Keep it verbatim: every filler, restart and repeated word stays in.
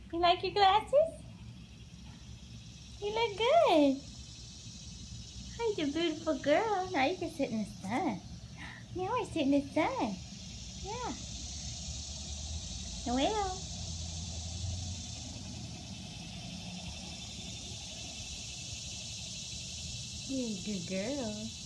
You like your glasses? You look good. Hi, you beautiful girl. Now you can sit in the sun. Now I sit in the sun. Yeah. Noel. You're a good girl.